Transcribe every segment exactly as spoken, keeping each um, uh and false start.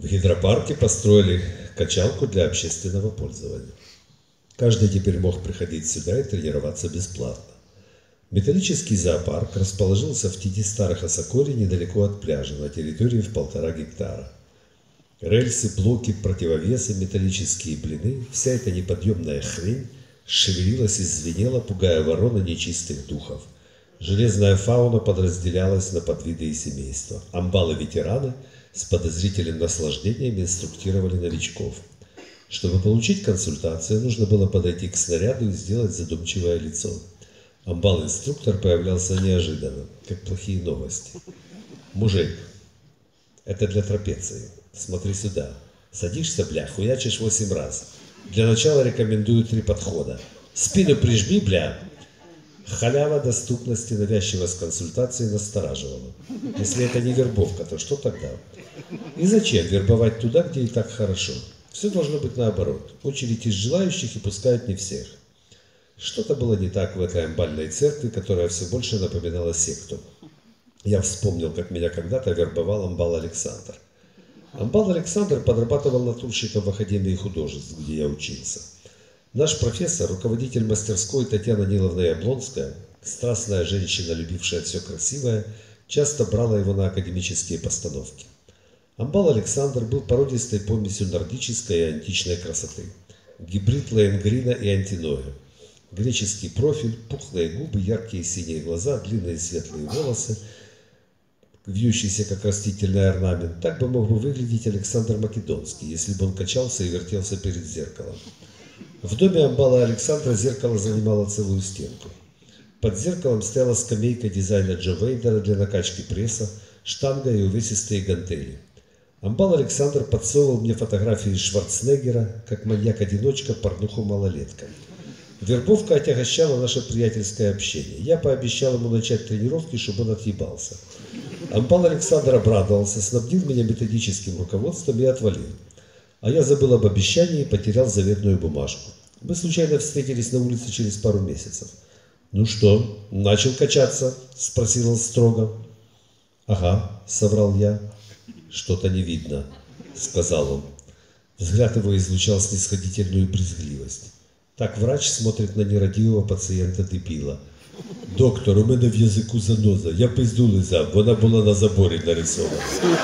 гидропарке построили качалку для общественного пользования. Каждый теперь мог приходить сюда и тренироваться бесплатно. Металлический зоопарк расположился в тени старых осокорий недалеко от пляжа, на территории в полтора гектара. Рельсы, блоки, противовесы, металлические блины – вся эта неподъемная хрень шевелилась и звенела, пугая ворон и нечистых духов. Железная фауна подразделялась на подвиды и семейства. Амбалы-ветераны с подозрительным наслаждением инструктировали новичков. Чтобы получить консультацию, нужно было подойти к снаряду и сделать задумчивое лицо. Амбал-инструктор появлялся неожиданно, как плохие новости. «Мужик, это для трапеции. Смотри сюда. Садишься, бля, хуячишь восемь раз. Для начала рекомендую три подхода. Спину прижми, бля». Халява доступности навязчивость консультации настораживала. Если это не вербовка, то что тогда? И зачем вербовать туда, где и так хорошо? Все должно быть наоборот. Очередь из желающих и пускают не всех. Что-то было не так в этой амбальной церкви, которая все больше напоминала секту. Я вспомнил, как меня когда-то вербовал амбал Александр. Амбал Александр подрабатывал натурщиком в Академии художеств, где я учился. Наш профессор, руководитель мастерской Татьяна Ниловна Яблонская, страстная женщина, любившая все красивое, часто брала его на академические постановки. Амбал Александр был породистой помесью нордической и античной красоты. Гибрид Лоенгрина и Антиноя. Греческий профиль, пухлые губы, яркие синие глаза, длинные светлые волосы, вьющийся как растительный орнамент. Так бы мог бы выглядеть Александр Македонский, если бы он качался и вертелся перед зеркалом. В доме амбала Александра зеркало занимало целую стенку. Под зеркалом стояла скамейка дизайна Джо Вейдера для накачки пресса, штанга и увесистые гантели. Амбал Александр подсовывал мне фотографии Шварценеггера, как маньяк-одиночка, порнуху малолеткам. Вербовка отягощала наше приятельское общение. Я пообещал ему начать тренировки, чтобы он отъебался. Амбал Александр обрадовался, снабдил меня методическим руководством и отвалил. А я забыл об обещании и потерял заветную бумажку. Мы случайно встретились на улице через пару месяцев. «Ну что, начал качаться?» – спросил он строго. «Ага», – соврал я. «Что-то не видно», – сказал он. Взгляд его излучал снисходительную брезгливость. Так врач смотрит на нерадивого пацієнта-дебіла. «Доктор, у мене в язику заноза, я пизду лизав, вона була на заборі нарисована».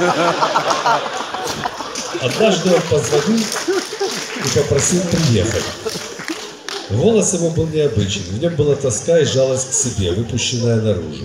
Однажды он позвонил и попросил приехать. Голос его был необычен, в нем была тоска и жалость к себе, выпущенная наружу.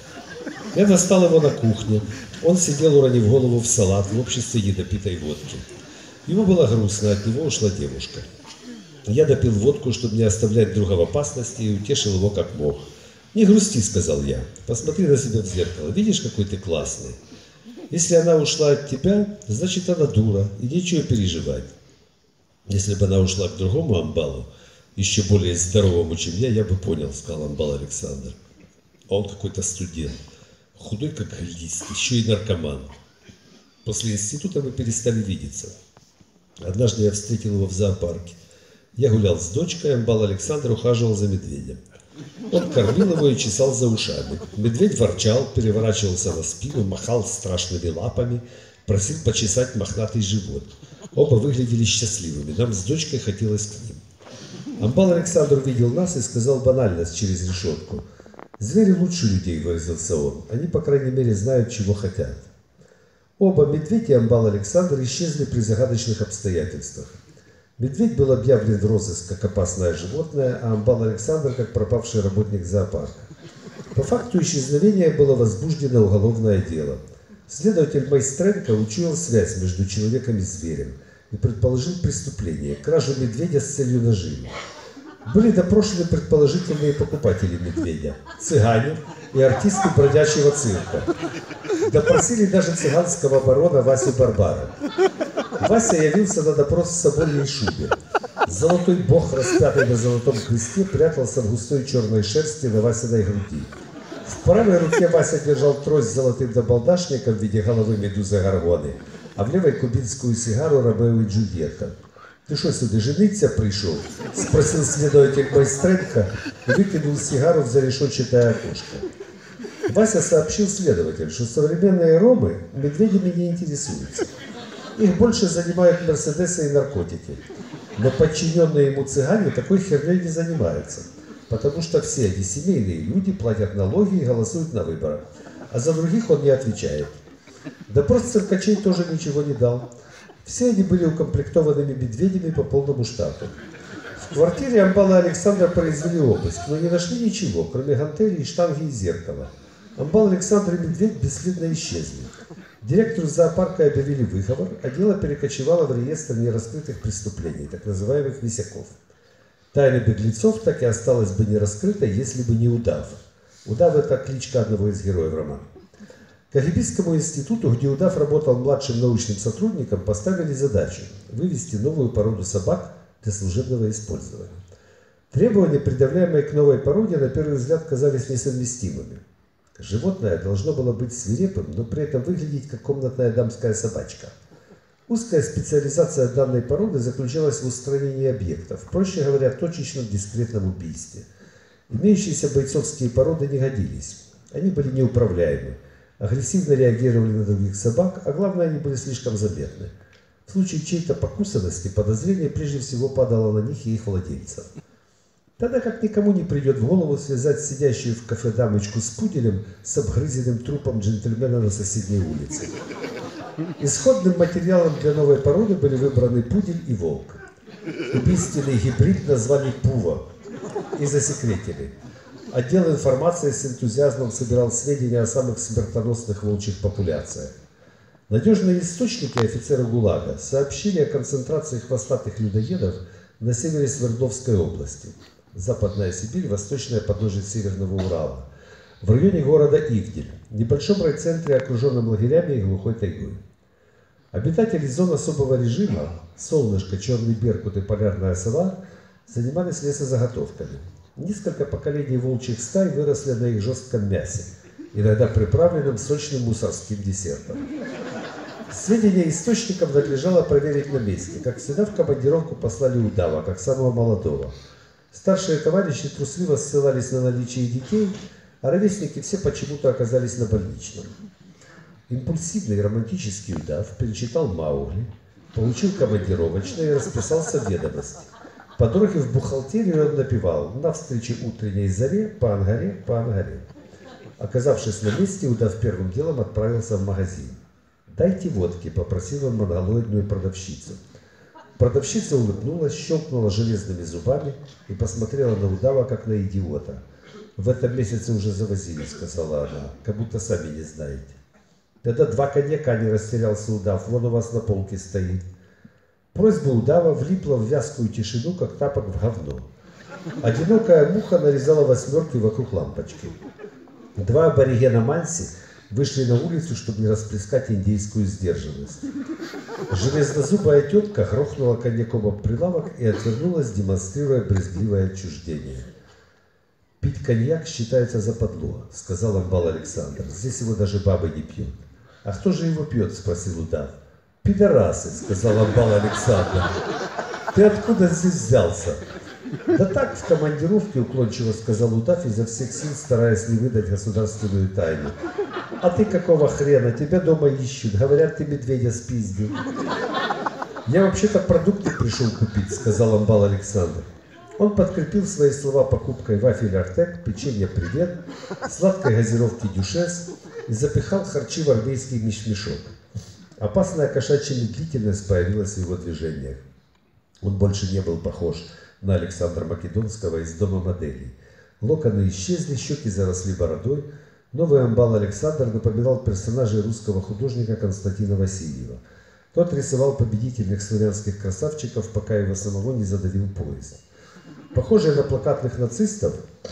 Я достал его на кухне. Он сидел, уронив голову в салат в обществе недопитой водки. Ему было грустно, от него ушла девушка. Я допил водку, чтобы не оставлять друга в опасности, и утешил его как мог. «Не грусти», — сказал я, — «посмотри на себя в зеркало, видишь, какой ты классный. Если она ушла от тебя, значит, она дура, и нечего переживать. Если бы она ушла к другому амбалу, еще более здоровому, чем я, я бы понял», — сказал амбал Александр. Он какой-то студент, худой как лист, еще и наркоман. После института мы перестали видеться. Однажды я встретил его в зоопарке. Я гулял с дочкой, амбал Александр ухаживал за медведем. Он кормил его и чесал за ушами. Медведь ворчал, переворачивался на спину, махал страшными лапами, просил почесать мохнатый живот. Оба выглядели счастливыми, нам с дочкой хотелось к ним. Амбал Александр увидел нас и сказал банальность через решетку. «Звери лучше людей», — выразился он. «Они, по крайней мере, знают, чего хотят». Оба, медведь и амбал Александр, исчезли при загадочных обстоятельствах. Медведь был объявлен в розыск как опасное животное, а амбал Александр как пропавший работник зоопарка. По факту исчезновения было возбуждено уголовное дело. Следователь Майстренко учуял связь между человеком и зверем и предположил преступление – кражу медведя с целью наживы. Были допрошены предположительные покупатели медведя – цыгане и артисты бродячего цирка. Допросили даже цыганского барона Васю Барбара. Вася явился на допрос в собольей шубе. Золотой бог, распятый на золотом кресте, прятался в густой черной шерсти на Васиной груди. В правой руке Вася держал трость с золотым набалдашником в виде головы медузы Горгоны, а в левой кубинскую сигару Ромео и Джульетта. «Ты что, сюда жениться пришел?» – спросил следователь Майстренко и выкинул сигару в зарешетчатое окошко. Вася сообщил следователю, что современные ромы медведями не интересуются. Их больше занимают мерседесы и наркотики. Но подчиненные ему цыгане такой херней не занимаются. Потому что все они семейные люди, платят налоги и голосуют на выборах. А за других он не отвечает. Допрос циркачей тоже ничего не дал. Все они были укомплектованными медведями по полному штату. В квартире Амбала Александра произвели обыск, но не нашли ничего, кроме гантелей, штанги и зеркала. Амбал Александр и медведь бесследно исчезли. Директору зоопарка объявили выговор, а дело перекочевало в реестр нераскрытых преступлений, так называемых висяков. Тайна беглецов так и осталась бы не раскрытой, если бы не Удав. Удав – это кличка одного из героев романа. К Агибистскому институту, где Удав работал младшим научным сотрудником, поставили задачу вывести новую породу собак для служебного использования. Требования, предъявляемые к новой породе, на первый взгляд казались несовместимыми. Животное должно было быть свирепым, но при этом выглядеть как комнатная дамская собачка. Узкая специализация данной породы заключалась в устранении объектов, проще говоря, точечном дискретном убийстве. Имеющиеся бойцовские породы не годились. Они были неуправляемы, агрессивно реагировали на других собак, а главное, они были слишком заметны. В случае чьей-то покусанности подозрение прежде всего падало на них и их владельцев. Тогда как никому не придет в голову связать сидящую в кафе дамочку с пуделем с обгрызенным трупом джентльмена на соседней улице. Исходным материалом для новой породы были выбраны пудель и волк. Убийственный гибрид назвали Пува и засекретили. Отдел информации с энтузиазмом собирал сведения о самых смертоносных волчьих популяциях. Надежные источники офицера ГУЛАГа сообщили о концентрации хвостатых людоедов на севере Свердловской области. Западная Сибирь, восточное подножие Северного Урала. В районе города Ивдель, небольшом райцентре, окруженном лагерями и глухой тайгой. Обитатели зон особого режима, солнышко, черный беркут и полярная сова, занимались лесозаготовками. Несколько поколений волчьих стай выросли на их жестком мясе, иногда приправленном сочным мусорским десертом. Сведения источников надлежало проверить на месте. Как всегда, в командировку послали Удава, как самого молодого. Старшие товарищи трусливо ссылались на наличие детей, а ровесники все почему-то оказались на больничном. Импульсивный романтический Удав перечитал Маугли, получил командировочное и расписался в ведомости. По дороге в бухгалтерию он напевал «На встрече утренней заре, по ангаре, по ангаре». Оказавшись на месте, Удав первым делом отправился в магазин. «Дайте водки», — попросил он монголоидную продавщицу. Продавщица улыбнулась, щелкнула железными зубами и посмотрела на Удава, как на идиота. «В этом месяце уже завозили», — сказала она, — «как будто сами не знаете». «Тогда два коньяка», — не растерялся Удав, — «вон у вас на полке стоит». Просьба Удава влипла в вязкую тишину, как тапок в говно. Одинокая муха нарезала восьмерки вокруг лампочки. Два аборигена Манси вышли на улицу, чтобы не расплескать индейскую сдержанность. Железнозубая тетка грохнула коньяком об прилавок и отвернулась, демонстрируя брезгливое отчуждение. «Пить коньяк считается западло», — сказал Амбал Александр. «Здесь его даже бабы не пьют». «А кто же его пьет?» — спросил Удав. «Пидорасы», — сказал Амбал Александр. «Ты откуда здесь взялся?» «Да так, в командировке», — уклончиво сказал Удав, изо всех сил стараясь не выдать государственную тайну. «А ты какого хрена? Тебя дома ищут. Говорят, ты медведя спиздил». «Я вообще-то продукты пришел купить», — сказал Амбал Александр. Он подкрепил свои слова покупкой вафель Артек, печенья Привет, сладкой газировки Дюшес и запихал харчи в армейский мешмешок. Опасная кошачья медлительность появилась в его движениях. Он больше не был похож на Александра Македонского из дома моделей. Локоны исчезли, щеки заросли бородой. Новый Амбал Александр напоминал персонажей русского художника Константина Васильева. Тот рисовал победительных славянских красавчиков, пока его самого не задавил поезд. Похожие на плакатных нацистов,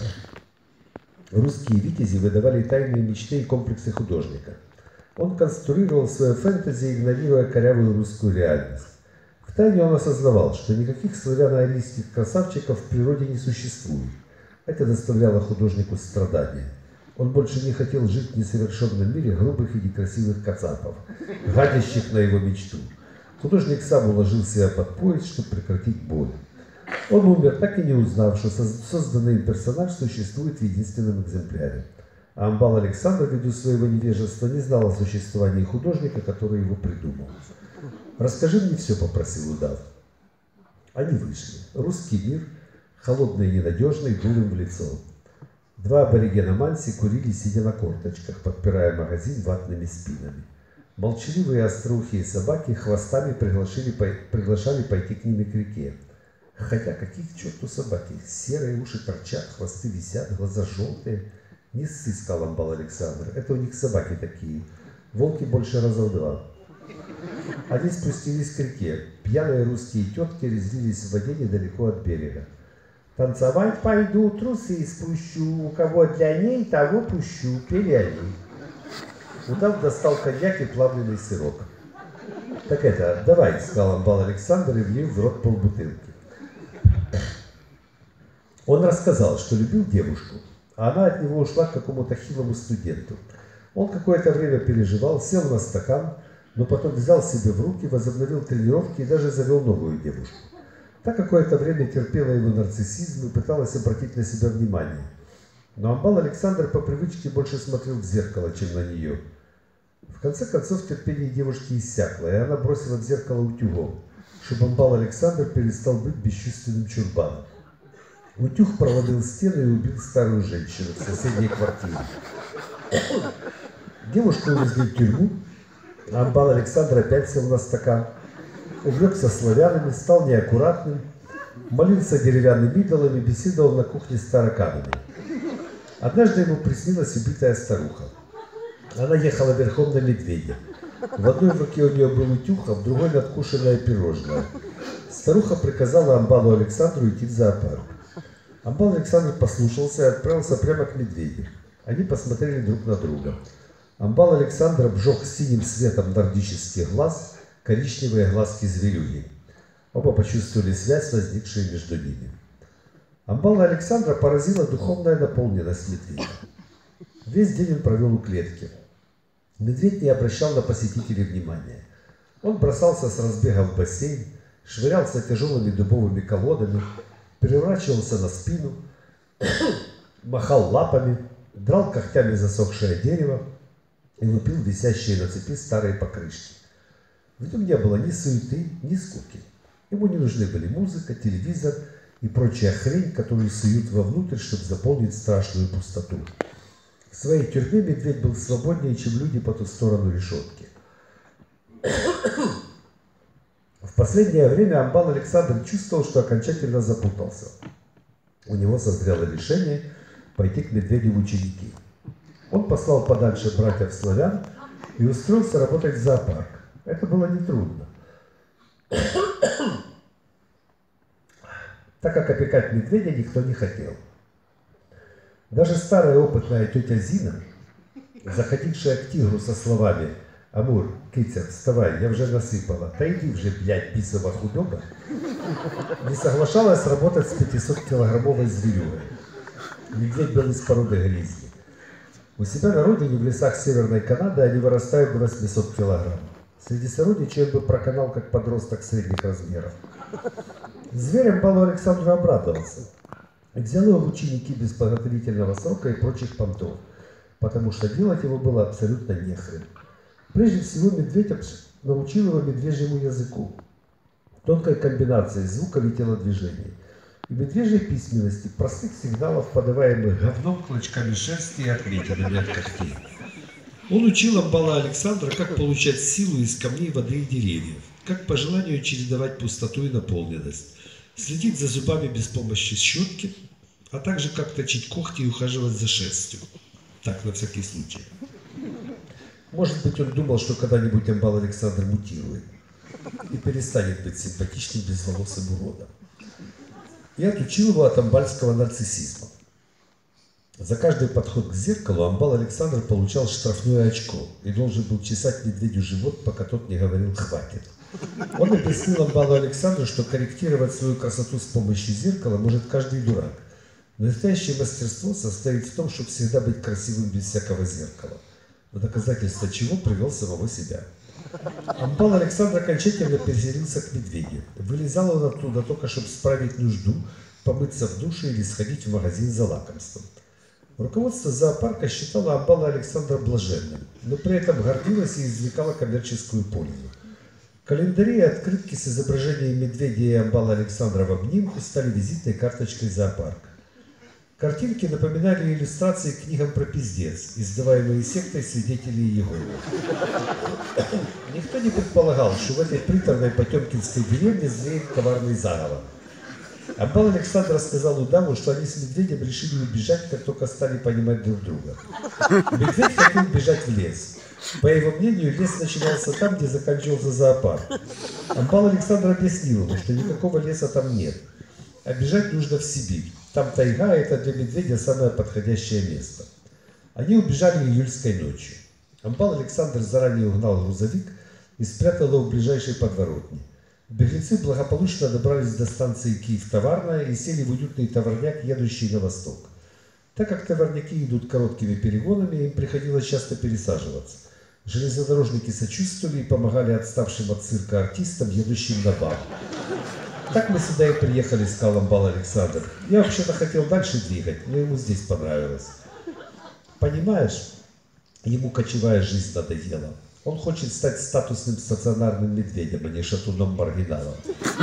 русские витязи выдавали тайные мечты и комплексы художника. Он конструировал свое фэнтези, игнорируя корявую русскую реальность. Втайне он осознавал, что никаких славяно-арийских красавчиков в природе не существует. Это доставляло художнику страдания. Он больше не хотел жить в несовершенном мире грубых и некрасивых кацапов, гадящих на его мечту. Художник сам уложил себя под пояс, чтобы прекратить боль. Он умер, так и не узнав, что созданный им персонаж существует в единственном экземпляре. А Амбал Александр, ввиду своего невежества, не знал о существовании художника, который его придумал. «Расскажи мне все», — попросил удав. Они вышли. Русский мир, холодный и ненадежный, дул им в лицо. Два аборигена Манси курили, сидя на корточках, подпирая магазин ватными спинами. Молчаливые остроухие собаки хвостами приглашали, приглашали пойти к ними к реке. Хотя какие к черту собаки? Серые уши торчат, хвосты висят, глаза желтые. Не ссы, сказал Амбал Александр, это у них собаки такие. Волки больше раза в два. Они спустились к реке. Пьяные русские тетки резвились в воде недалеко от берега. «Танцевать пойду, трусы спущу, у кого для ней, того пущу», пели они. Удав достал коньяк и плавленый сырок. «Так это, давай», — сказал Амбал Александр и влил в рот полбутылки. Он рассказал, что любил девушку, а она от него ушла к какому-то хилому студенту. Он какое-то время переживал, сел на стакан, но потом взял себе в руки, возобновил тренировки и даже завел новую девушку. Та какое-то время терпела его нарциссизм и пыталась обратить на себя внимание. Но Амбал Александр по привычке больше смотрел в зеркало, чем на нее. В конце концов терпение девушки иссякло, и она бросила в зеркало утюгом, чтобы Амбал Александр перестал быть бесчувственным чурбаном. Утюг проломил стену и убил старую женщину в соседней квартире. Девушку увезли в тюрьму, а Амбал Александр опять сел на стакан. Увлекся славянами, стал неаккуратным, молился деревянными идолами, беседовал на кухне с тараканами. Однажды ему приснилась убитая старуха. Она ехала верхом на медведя. В одной руке у нее был утюг, а в другой надкушенное пирожное. Старуха приказала Амбалу Александру идти в зоопарк. Амбал Александр послушался и отправился прямо к медведю. Они посмотрели друг на друга. Амбал Александр обжег синим светом нордических глаз коричневые глазки зверюги. Оба почувствовали связь, возникшую между ними. Амбала Александра поразила духовная наполненность медведя. Весь день он провел у клетки. Медведь не обращал на посетителей внимания. Он бросался с разбега в бассейн, швырялся тяжелыми дубовыми колодами, переворачивался на спину, махал лапами, драл когтями засохшее дерево и лупил висящие на цепи старые покрышки. В нем не было ни суеты, ни скуки. Ему не нужны были музыка, телевизор и прочая хрень, которую суют вовнутрь, чтобы заполнить страшную пустоту. В своей тюрьме медведь был свободнее, чем люди по ту сторону решетки. В последнее время Амбал Александр чувствовал, что окончательно запутался. У него созрело решение пойти к медведю в ученики. Он послал подальше братьев-славян и устроился работать в зоопарк. Это было нетрудно. Так как опекать медведя никто не хотел. Даже старая опытная тетя Зина, заходившая к тигру со словами «Амур, киця, вставай, я уже насыпала, да иди уже, блядь, бисова худоба», не соглашалась работать с пятисоткилограммовой зверюгой. Медведь был из породы гризли. У себя на родине, в лесах Северной Канады, они вырастают до восьмисот килограмм. Среди сородичей он бы проканал, как подросток средних размеров. Зверь Амбалу Александру обрадовался. И взял его в ученики без подготовительного срока и прочих понтов, потому что делать его было абсолютно нехрен. Прежде всего, медведь научил его медвежьему языку, тонкой комбинации звуков и телодвижений, и медвежьей письменности, простых сигналов, подаваемых говном, клочками шерсти и отметинами от когтей. Он учил Амбала Александра, как получать силу из камней, воды и деревьев, как по желанию чередовать пустоту и наполненность, следить за зубами без помощи щетки, а также как точить когти и ухаживать за шерстью. Так, на всякий случай. Может быть, он думал, что когда-нибудь Амбал Александр мутирует и перестанет быть симпатичным безволосым уродом. И отучил его от амбальского нарциссизма. За каждый подход к зеркалу Амбал Александр получал штрафное очко и должен был чесать медведю живот, пока тот не говорил «хватит». Он объяснил Амбалу Александру, что корректировать свою красоту с помощью зеркала может каждый дурак. Но настоящее мастерство состоит в том, чтобы всегда быть красивым без всякого зеркала, в доказательство чего привел самого себя. Амбал Александр окончательно переселился к медведю. Вылезал он оттуда только, чтобы справить нужду, помыться в душе или сходить в магазин за лакомством. Руководство зоопарка считало Амбала Александра блаженным, но при этом гордилось и извлекало коммерческую пользу. Календари и открытки с изображением медведя и Амбала Александра в обнимку стали визитной карточкой зоопарка. Картинки напоминали иллюстрации к книгам про пиздец, издаваемые сектой свидетелей Иеговы. Никто не предполагал, что в этой приторной потемкинской деревне зреет коварный заговор. Амбал Александр рассказал удаву, что они с медведем решили убежать, как только стали понимать друг друга. Медведь хотел бежать в лес. По его мнению, лес начинался там, где заканчивался зоопарк. Амбал Александр объяснил ему, что никакого леса там нет, а бежать нужно в Сибирь. Там тайга, а это для медведя самое подходящее место. Они убежали июльской ночью. Амбал Александр заранее угнал грузовик и спрятал его в ближайшей подворотне. Беглецы благополучно добрались до станции Киев-Товарная и сели в уютный товарняк, едущий на восток. Так как товарняки идут короткими перегонами, им приходилось часто пересаживаться. Железнодорожники сочувствовали и помогали отставшим от цирка артистам, едущим на бал. Так мы сюда и приехали, сказал Амбал Александр. Я вообще-то хотел дальше двигать, но ему здесь понравилось. Понимаешь, ему кочевая жизнь надоела. Он хочет стать статусным стационарным медведем, а не шатуном-маргиналом.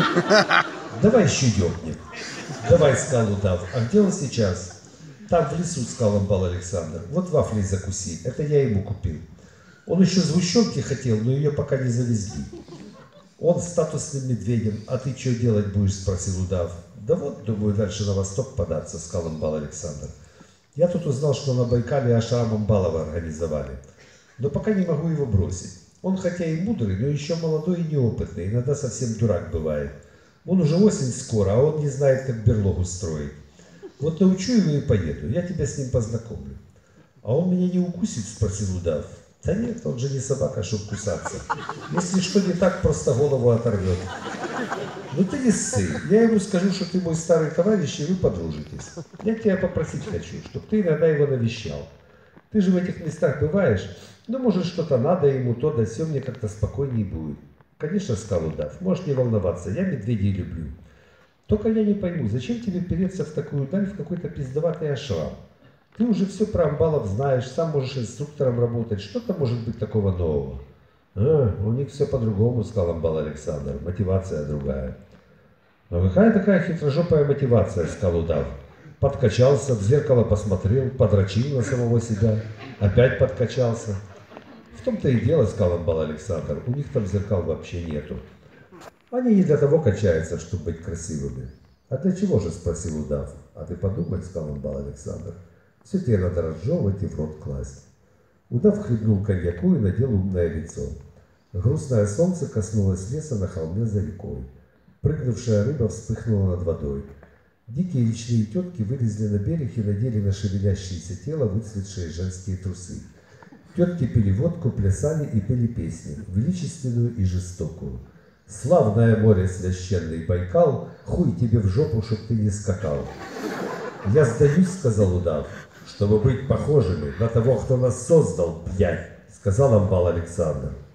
Давай еще ёбнем. Давай, сказал удав. А где он сейчас? Там в лесу, сказал Амбал Александр. Вот вафли закуси, это я ему купил. Он еще сгущенки хотел, но ее пока не завезли. Он статусным медведем, а ты что делать будешь, спросил удав. Да вот, думаю, дальше на восток податься, сказал Амбал Александр. Я тут узнал, что на Байкале ашрам Амбалова организовали. Но пока не могу его бросить. Он хотя и мудрый, но еще молодой и неопытный, иногда совсем дурак бывает. Он уже осень скоро, а он не знает, как берлогу строить. Вот научу его и поеду, я тебя с ним познакомлю. А он меня не укусит, спросил удав. Да нет, он же не собака, чтоб кусаться. Если что не так, просто голову оторвет. Ну ты не ссы, я ему скажу, что ты мой старый товарищ, и вы подружитесь. Я тебя попросить хочу, чтобы ты иногда его навещал. Ты же в этих местах бываешь, ну может что-то надо ему, то да сё, мне как-то спокойнее будет. Конечно, сказал удав, можешь не волноваться, я медведей люблю. Только я не пойму, зачем тебе переться в такую даль в какой-то пиздоватый ашрам? Ты уже все про амбалов знаешь, сам можешь инструктором работать. Что-то может быть такого нового. А, у них все по-другому, сказал Амбал Александр. Мотивация другая. Но какая такая хитрожопая мотивация, сказал удав. Подкачался, в зеркало посмотрел, подрочил на самого себя. Опять подкачался. В том-то и дело, сказал Амбал Александр. У них там зеркал вообще нету. Они не для того качаются, чтобы быть красивыми. А для чего же, спросил удав. А ты подумай, сказал Амбал Александр. Все тебе надо разжевывать и в рот класть. Удав хлебнул коньяку и надел умное лицо. Грустное солнце коснулось леса на холме за рекой. Прыгнувшая рыба вспыхнула над водой. Дикие речные тетки вылезли на берег и надели на шевелящееся тело выцветшие женские трусы. Тетки пили водку, плясали и пели песни, величественную и жестокую. Славное море священный Байкал, хуй тебе в жопу, чтоб ты не скакал. Я сдаюсь, сказал удав, чтобы быть похожими на того, кто нас создал, блядь, сказал Амбал Александр.